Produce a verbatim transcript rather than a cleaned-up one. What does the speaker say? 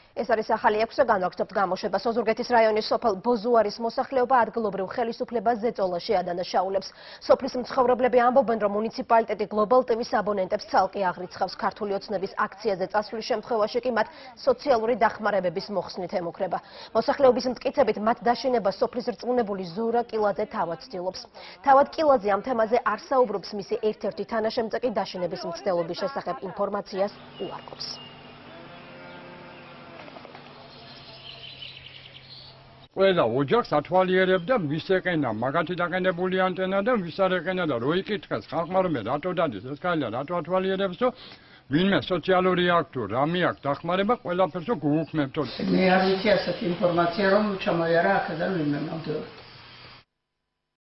ეს არის ახალი ექვსე განვაგრძობთ გამოშვება. Ოზურგეთის რაიონის სოფელ ბოზუარის მოსახლეობა ადგილობრივ ხელისუფლებას ზეწოლა შეადანაშაულებს. სოფლის მცხოვრებლები ამბობენ, რომ მუნიციპალიტეტი გლობალ ტივის აბონენტებს ცალკე აღრიცხავს. ქართული ოცნების აქციაზე წასვლის შემთხვევაში კი მათ სოციალური დახმარებების მოხსნით ემუქრება. მოსახლეობის მტკიცებით მათ დაშინება სოფლის რწმუნებული ზურა კილაძე თავად ცდილობს. თავად კილაძე ამ თემაზე არ საუბრობს, მისი ერთ-ერთი თანაშემწე კი დაშინების მცდელობის შესახებ ინფორმაციას უარყოფს. ყველა ოჯახს ათვალიერებდა ვის ეყენა მაგათი დაყენებული ანტენა და ვის არ ეყენა და რო იკითხეს ხალხმა რომ რატო დადის ეს კალინა რატო ათვალიერებს და ვინმე სოციალური აქ თუ რამე აქ დახმარება ყველაფერს გუუქმებთ. მე არ ვიცი ასეთი ინფორმაცია რომ ჩამოიარა აქედან ვინმე ნამდვილად.